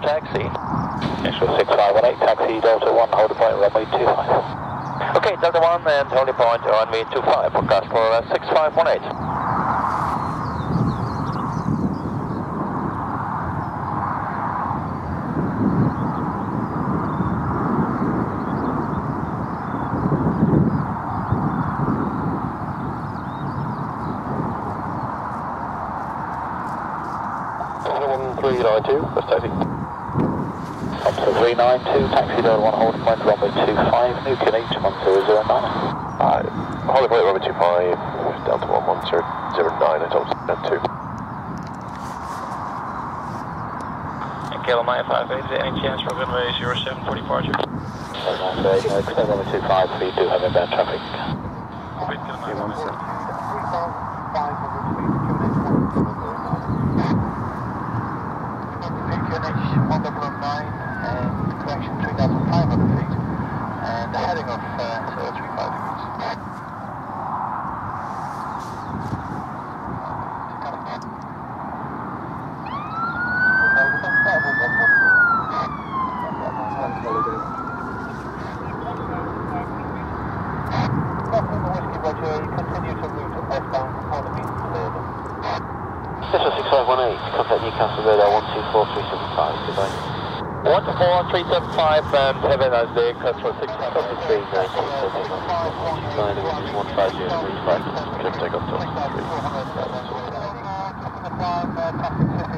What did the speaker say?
taxi. Nashville 6518, taxi Delta 1, hold the point, runway 25. Okay, Delta 1 and holding point, runway 25, forecast for 6518. That's taxi. Thomsons 392, taxi Delta 1, hold point, runway 25, Newcastle H1009. Holding point, runway 25, Delta 11009 at Thomsons 2. And KLMI 58, any chance for runway 07 for departure? Extend runway 25, we do have inbound traffic. And correction 3,500 feet, and the heading of 35 degrees. Continue to route westbound before the beat cleared. 6518, contact Newcastle radar 124375, goodbye. 14375 and have a nice day, customer 653. 150, take up Thomsons 3.